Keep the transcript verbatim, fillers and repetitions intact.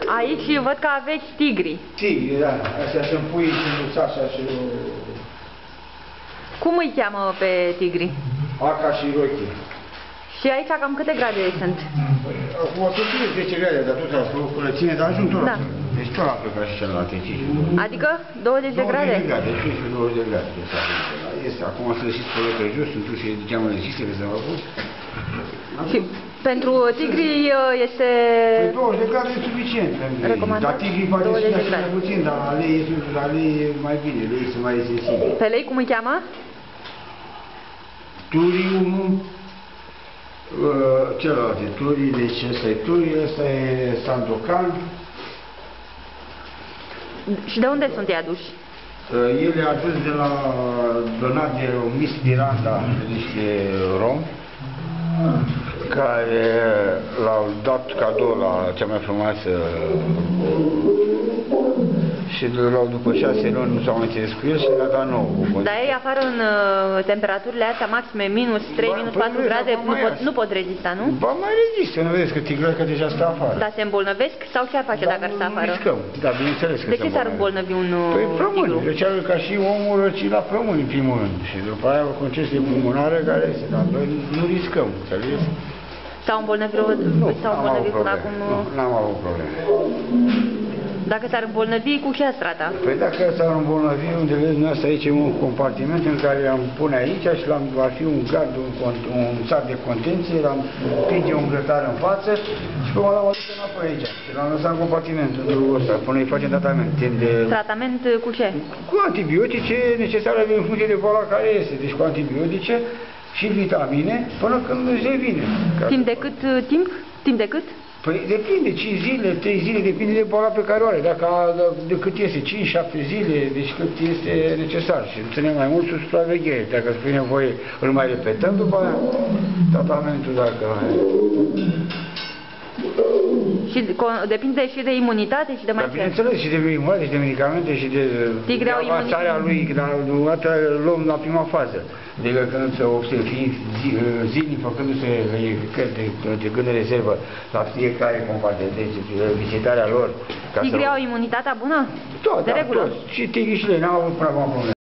Aici văd că aveți tigri. Tigri, da. Astea sunt puii și Luțașa și... Cum îi cheamă pe tigri? Aca și Rochi. Și aici cam câte grade sunt? Acum o să fie zece grade, dar tot asta o curățime, dar ajung tot la Da. fel. Deci tot la fel ca și celălalt. Adică douăzeci de grade? douăzeci de grade, cincisprezece douăzeci de grade. Este, acum să lăsiți pe pe jos, sunt ușe de geamă deschise, că s-au făcut. Și pentru tigri este... Păi douăzeci de grade e suficient pentru ei. Recomandat Dar tigrii poate douăzeci să de fie grade. mai puțin, dar la lei sunt la lei e mai bine, lei sunt mai sensibili. Pe lei cum îi cheamă? Turium, uh, celelalte turii, deci ăsta e turi, ăsta e Sandokan. Și de unde sunt ei aduși? Uh, el e adus de la, donat de Miss Miranda, de niște romi, care l-au dat cadou la cea mai frumoasă și după șase luni nu s-au mai înțeles cu el și le-a dat nou. Dar ei afară în uh, temperaturile astea maxime, minus trei, minus patru grade, nu pot, nu pot rezista, nu? Ba mai rezistă, nu vezi că tigroica deja stă afară. Dar se îmbolnăvesc sau ce ar face Dar dacă ar sta nu afară? riscăm, da, bineînțeles că De ce s-ar îmbolnăvi un uh, Păi tigru? plămâni, deci are ca și omul răcit la plămâni în primul rând. Și după aia o congestie pulmonară care este, dar noi nu riscăm, înțelegi? S-au îmbolnăvit, Nu, s-au n-am îmbolnăvit avut până probleme. acum? Nu, n-am avut probleme. Dacă s-ar îmbolnăvi, cu ce ați trata? Păi dacă s-ar îmbolnăvi, unde vezi dumneavoastră aici e un compartiment în care l-am pune aici și l-am va fi un gard, un, un sat de contenție, l-am pinge un grătar în față și pe urmă l-am adus înapoi aici. Și l-am lăsat în compartimentul ăsta, până îi facem tratament. Timp de... Tratament cu ce? Cu antibiotice necesare în funcție de boala care este. Deci cu antibiotice și vitamine până când își revine. Timp de cât uh, timp? Timp de cât? Păi depinde, cinci zile, trei zile, depinde de boala pe care o are. Dacă de cât este, cinci șapte zile, deci cât este necesar. Și ținem mai mult sub supraveghere. Dacă îți fie nevoie, îl mai repetăm după aia tratamentul, dacă... Și depinde și de imunitate și de mai Dar ce? bineînțeles, și de imunitate, și de medicamente, și de, Tigre de au avansarea lui, dar deodată luăm la prima fază. Adică când se observă, fiind zi, zilnic, făcându-se verificări de, de gând de rezervă la fiecare compartiment, deci vizitarea lor. Tigrii au imunitatea bună? Tot, De da, regulă? toți. Și tigrii și lei n-au avut prea mare probleme.